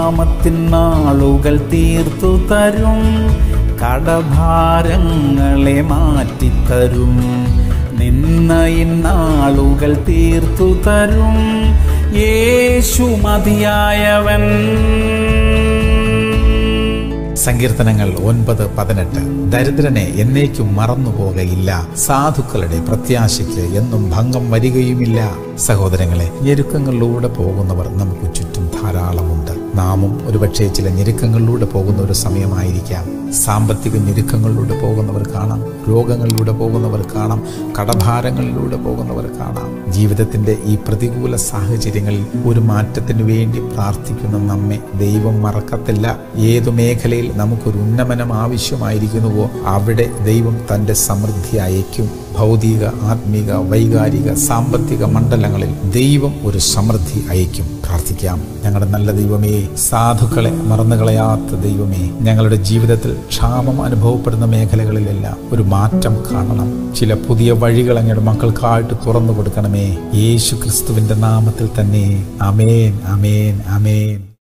ക്ഷാമത്തിനാളുകൾ തീർത്തു തരും, കടഭാരങ്ങളെ മാറ്റിത്തരും. നിന്നയിന്നാളുകൾ തീർത്തു തരും, യേശു മതിയായവൻ. സങ്കീർത്തനങ്ങൾ 9:18. ദരിദ്രനെ എന്നേക്കും മറന്നുപോകയില്ല, സാധുക്കളുടെ പ്രത്യാശയ്ക്ക് എന്നും ഭംഗം വരികയുമില്ല. സഹോദരങ്ങളെ, ഞെരുക്കങ്ങളിലൂടെ പോകുന്നവർ നമുക്ക് ചുറ്റും ധാരാളമുണ്ട്. നാമും ഒരുപക്ഷെ ചില ഞെരുക്കങ്ങളിലൂടെ പോകുന്ന ഒരു സമയമായിരിക്കാം. സാമ്പത്തിക ഞെരുക്കങ്ങളിലൂടെ പോകുന്നവർ കാണാം, രോഗങ്ങളിലൂടെ പോകുന്നവർ കാണാം, കടഭാരങ്ങളിലൂടെ പോകുന്നവർ കാണാം. ജീവിതത്തിന്റെ ഈ പ്രതികൂല സാഹചര്യങ്ങളിൽ ഒരു മാറ്റത്തിന് വേണ്ടി പ്രാർത്ഥിക്കുന്ന നമ്മെ ദൈവം മറക്കത്തില്ല. ഏതു മേഖലയിൽ നമുക്കൊരു ഉന്നമനം ആവശ്യമായിരിക്കുന്നുവോ അവിടെ ദൈവം തൻ്റെ സമൃദ്ധി അയക്കും. ഭൗതിക, ആത്മീക, വൈകാരിക, സാമ്പത്തിക മണ്ഡലങ്ങളിൽ ദൈവം ഒരു സമൃദ്ധി അയക്കും. പ്രാർത്ഥിക്കാം. ഞങ്ങളുടെ നല്ല ദൈവമേ, സാധുക്കളെ മറന്നുകളയാത്ത ദൈവമേ, ഞങ്ങളുടെ ജീവിതത്തിൽ ക്ഷാമം അനുഭവപ്പെടുന്ന മേഖലകളിലെല്ലാം ഒരു മാറ്റം കാണണം. ചില പുതിയ വഴികൾ അങ്ങയുടെ മക്കൾക്കായിട്ട് തുറന്നു കൊടുക്കണമേ. യേശു ക്രിസ്തുവിന്റെ നാമത്തിൽ തന്നെ. ആമേൻ, ആമേൻ, ആമേൻ.